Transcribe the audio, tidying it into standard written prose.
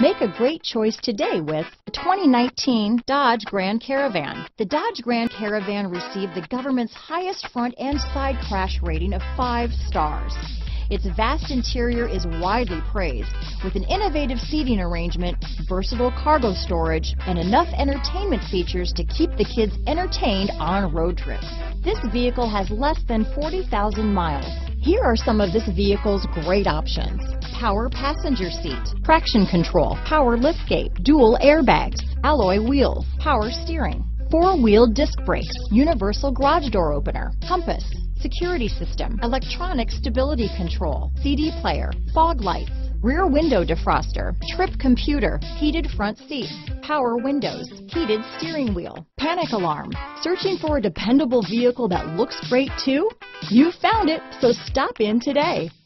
Make a great choice today with the 2019 Dodge Grand Caravan. The Dodge Grand Caravan received the government's highest front and side crash rating of 5 stars. Its vast interior is widely praised, with an innovative seating arrangement, versatile cargo storage, and enough entertainment features to keep the kids entertained on road trips. This vehicle has less than 40,000 miles. Here are some of this vehicle's great options: power passenger seat, traction control, power liftgate, dual airbags, alloy wheels, power steering, 4-wheel disc brakes, universal garage door opener, compass, security system, electronic stability control, CD player, fog lights, rear window defroster, trip computer, heated front seats, power windows, heated steering wheel, panic alarm. Searching for a dependable vehicle that looks great too? You found it, so stop in today.